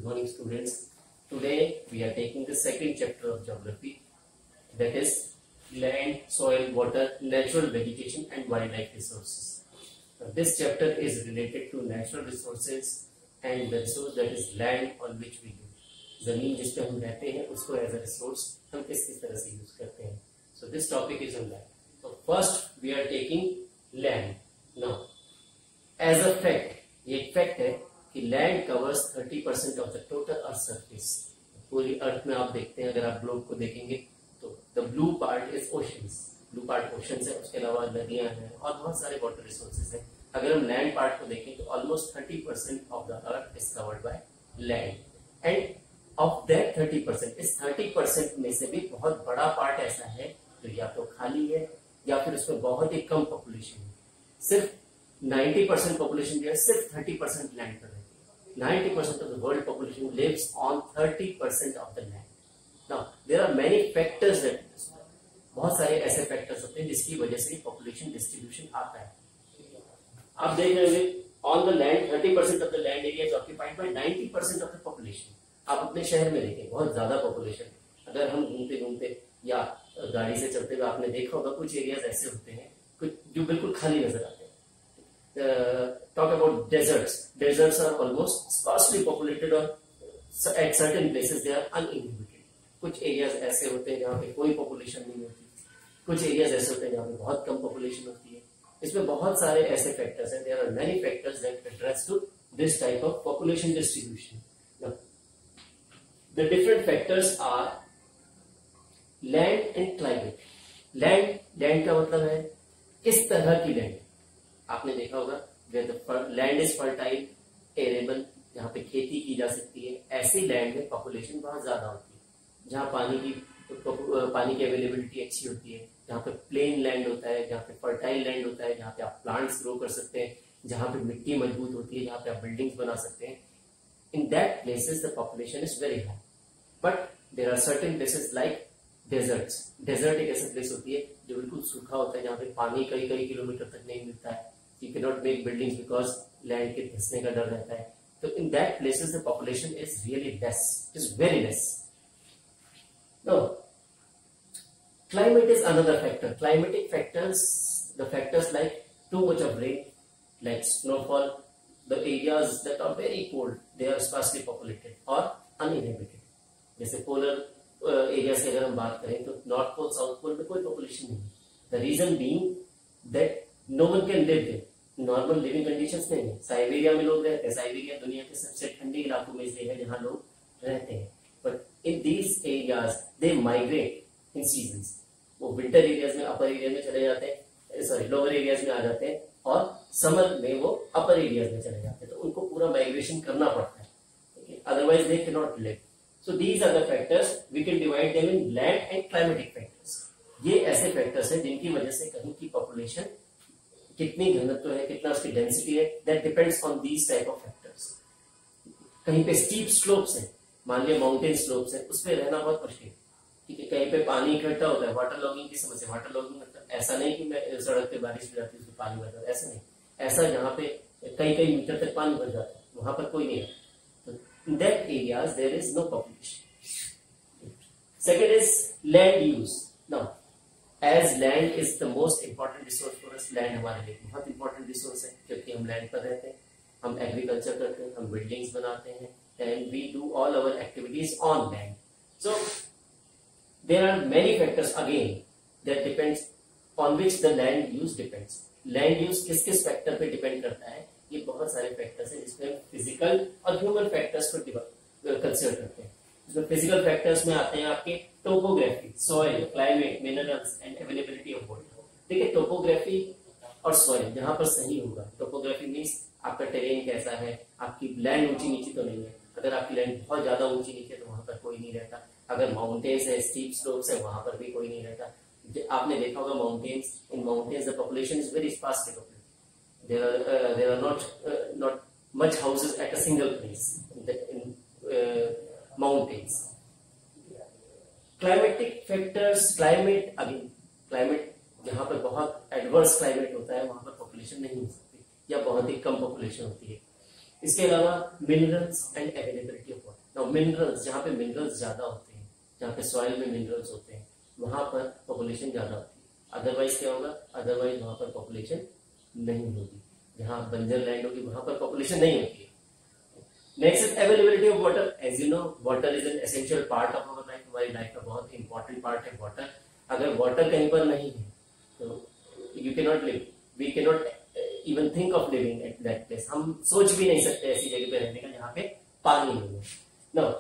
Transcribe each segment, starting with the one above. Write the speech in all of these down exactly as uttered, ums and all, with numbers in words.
morning, students. Today we are taking the second chapter of geography, that is land, soil, water, natural vegetation and wildlife resources. Now, this chapter is related to natural resources and the resource that is land on which we live. जमीन जिस पे हम रहते हैं उसको as a resource हम किस किस तरह से यूज करते हैं. So this topic is on land. तो first we are taking land. Now as a fact, ये एक फैक्ट है कि land covers thirty percent of the total earth surface. पूरी अर्थ में आप देखते हैं, अगर आप ग्लोब को देखेंगे तो the blue part is oceans. Blue part oceans है, उसके अलावा नदियां हैं और बहुत सारे वाटर रिसोर्सेज हैं. अगर हम लैंड पार्ट को देखें तो almost thirty percent of the earth is covered by land. And of that thirty percent, इस थर्टी परसेंट में से भी बहुत बड़ा पार्ट ऐसा है जो या तो खाली है या फिर उसमें बहुत ही कम पॉपुलेशन है. सिर्फ नाइंटी परसेंट पॉपुलेशन जो है सिर्फ थर्टी परसेंट लैंड पर रहती है. Ninety percent of the world population lives on thirty percent of the land. Now there are many factors that, बहुत सारे ऐसे फैक्टर्स होते हैं जिसकी वजह से पॉपुलेशन डिस्ट्रीब्यूशन आता है. आप देख रहे होंगे on the land thirty percent of the land area is occupied by ninety percent of the population. आप अपने शहर में देखें, बहुत ज्यादा पॉपुलेशन. अगर हम घूमते घूमते या गाड़ी से चलते हुए आपने देखा होगा कुछ एरियाज ऐसे होते हैं कुछ जो बिल्कुल खाली नजर आते हैं. Talk about deserts. Deserts are almost sparsely populated और at certain places they are uninhabited. कुछ एरियाज ऐसे होते हैं जहाँ पे कोई पॉपुलेशन नहीं होती. कुछ एरियाज ऐसे होते हैं जहाँ पे बहुत कम पॉपुलेशन होती है. इसमें बहुत सारे ऐसे फैक्टर्स हैं. There are many factors that address to this type of population distribution. The different factors are land and climate. Land, land का मतलब है किस तरह की लैंड. आपने देखा होगा where the land is fertile, arable, जहाँ पे खेती की जा सकती है, ऐसी लैंड में पॉपुलेशन बहुत ज्यादा होती है. जहाँ पानी की पानी की अवेलेबिलिटी अच्छी होती है, जहाँ पे प्लेन लैंड होता है, जहाँ पे फर्टाइल लैंड होता है, जहाँ पे आप प्लांट्स ग्रो कर सकते हैं, जहाँ पे मिट्टी मजबूत होती है, जहाँ पे आप बिल्डिंग्स बना सकते हैं. In that places the population is very high. But there are certain places like deserts. Desert एक ऐसा प्लेस होती है जो बिल्कुल सूखा होता है, जहाँ पे पानी कई कई किलोमीटर तक नहीं मिलता है. You cannot make buildings because land के धंसने का डर रहता है. तो in that places the population is really less, is very less. Now, climate is another factor. Climatic factors, the factors like too much of rain, like snowfall, the areas that are very cold, they are sparsely populated or uninhabited. जैसे polar area से अगर हम बात करें तो north pole south pole में कोई population नहीं है. The reason being that no one can live there. Normal living conditions नहीं है. साइबेरिया में लोग रहते हैं. साइबेरिया दुनिया के सबसे ठंडे इलाकों में से है जहां लोग रहते हैं. But in these areas they migrate in seasons. वो विंटर एरियाज में अपर एरिया में चले जाते हैं, सॉरी लोअर एरियाज में आ जाते हैं, और समर में वो अपर एरियाज में चले जाते हैं. तो उनको पूरा माइग्रेशन करना पड़ता है, otherwise they can not live. So these are the factors, we can divide them in land and climatic factors. ये ऐसे फैक्टर्स हैं जिनकी वजह से कहीं की पॉपुलेशन कितनी घनत्व है, कितना उसकी डेंसिटी है, that depends on these type of factors. कहीं पे स्टीप स्लोप्स है, मान लिया माउंटेन स्लोप्स है, उस पे रहना बहुत मुश्किल. ठीक है, कहीं पे पानी इकट्ठा होता है, वाटर लॉगिंग की समस्या. वाटर लॉगिंग मतलब ऐसा नहीं कि मैं सड़क पे बारिश हो जाती है उसमें पानी भर जाता है, ऐसा नहीं. ऐसा जहाँ पे कई कई मीटर तक पानी भर जाता है, वहां पर कोई नहीं है. In that areas there is no population. Second is land use. Now, as land is the most important resource for us, land हमारे लिए बहुत important resource है क्योंकि हम land पर रहते हैं, हम agriculture करते हैं, हम buildings बनाते हैं, and we do all our activities on land. So there are many factors again that depends on which the land use depends. Land use किस किस factor पे depend करता है? ये बहुत सारे फैक्टर्स हैं जिसमें फिजिकल और ह्यूमन फैक्टर्स को कंसिडर करते हैं. इसमें फिजिकल फैक्टर्स में आते हैं आपके topography, soil, climate, minerals and availability of water. देखिए टोपोग्राफी और सॉइल जहां पर सही होगा. टोपोग्राफी मींस आपका टेरेन कैसा है, आपकी लैंड ऊंची नीची तो नहीं है. अगर आपकी लैंड बहुत ज्यादा ऊंची नीची है तो वहां पर कोई नहीं रहता. अगर माउंटेन्स है, स्टीप स्लोप्स है, वहां पर भी कोई नहीं रहता. आपने देखा होगा mountains, in mountains the population is very sparsely populated. There are uh, there are not uh, not much houses at a single place in, the, in uh, mountains. Climatic factors, climate again, climate जहाँ पर बहुत adverse climate होता है वहां पर population नहीं हो सकती या बहुत ही कम population होती है. इसके अलावा minerals and availability of water. Now minerals, जहाँ पे मिनरल्स ज्यादा होते हैं, जहाँ पे सॉइल में मिनरल्स होते हैं, वहां पर पॉपुलेशन ज्यादा होती है। अदरवाइज क्या होगा? अदरवाइज वहां पर पॉपुलेशन नहीं होगी। जहाँ बंजर लैंड होगी वहां पर पॉपुलेशन नहीं होती है। Next availability of water. As you know water is an essential part of our life. हमारी लाइफ का बहुत इंपॉर्टेंट पार्ट है वाटर। अगर वाटर कहीं पर नहीं है तो you can not live, we can not even think of living at that place. हम सोच भी नहीं सकते ऐसी जगह पे रहने का जहाँ पे पानी नहीं है। Now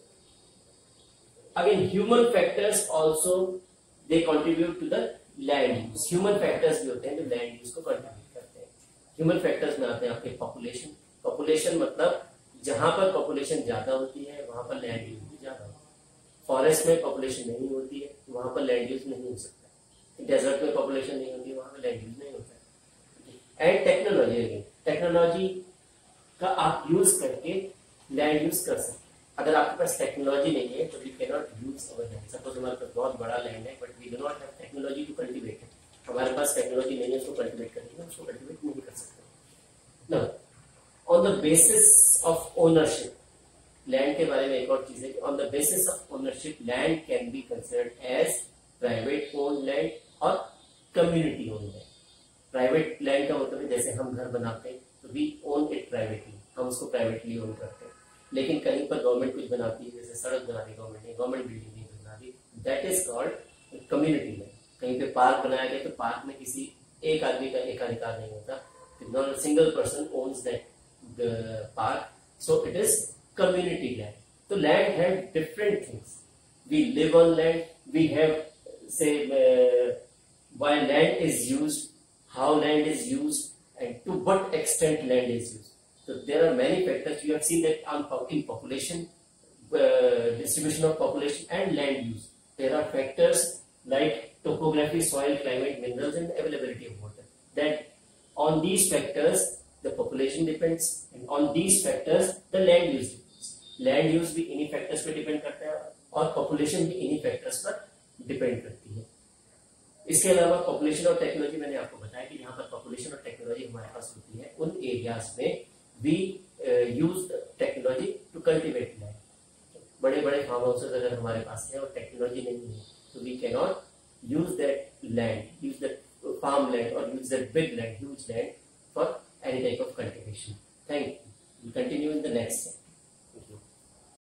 again human factors also they contribute to the land use. Human factors भी होते हैं जो लैंड यूज को कंट्रीब्यूट करते हैं। ह्यूमन फैक्टर्स में आते हैं आपके पॉपुलेशन। पॉपुलेशन मतलब जहां पर पॉपुलेशन ज्यादा होती है वहां पर लैंड यूज भी ज्यादा होता है। फॉरेस्ट में पॉपुलेशन नहीं होती है वहां पर लैंड यूज नहीं हो सकता। डेजर्ट में पॉपुलेशन नहीं होती है वहां पर लैंड यूज नहीं होता है। एंड टेक्नोलॉजी, अगेन टेक्नोलॉजी का आप यूज करके लैंड यूज कर सकते हैं। अगर आपके पास टेक्नोलॉजी नहीं है तो we can not use our land. Suppose हमारे पास बहुत बड़ा लैंड है but we do not have technology to cultivate it. हमारे पास टेक्नोलॉजी नहीं है उसको कल्टीवेट करने की, उसको कल्टीवेट नहीं कर सकते। Now on the basis of ownership, land के बारे में एक और चीज है कि on the basis of ownership land can be considered as private own land और community own land. Private land का मतलब है जैसे हम घर बनाते हैं तो वी ओन इट प्राइवेटली, हम उसको प्राइवेटली ओन करते हैं। लेकिन कहीं पर गवर्नमेंट कुछ बनाती है, जैसे सड़क बना दी गवर्नमेंट ने, गवर्नमेंट बिल्डिंग नहीं बना दी, that is called community land. कहीं पे पार्क बनाया गया तो पार्क में किसी एक आदमी का एकाधिकार नहीं होता, not a single person owns that park, so it is community land. So land have different things. We live on land. We have say uh, why land is used, how land is used, and to what extent land is used. So there are many factors. You have seen that on in population, uh, distribution of population and land use. There are factors like topography, soil, climate, minerals, and availability of water. That on these factors the population depends, and on these factors the land use depends. Land use भी इन्हीं factors पे depend करता है और population भी इन्हीं factors पर depend करती है। इसके अलावा पॉपुलेशन और टेक्नोलॉजी, मैंने आपको बताया कि यहाँ पर पॉपुलेशन और टेक्नोलॉजी हमारे पास होती है उन एरियाज में we use technology to cultivate land. बड़े बड़े फार्म हाउसेस अगर हमारे पास है और टेक्नोलॉजी नहीं है तो we can not use that land, use that farm land और use that big land, huge land for any type of cultivation. Thank you. We'll continue in the next step.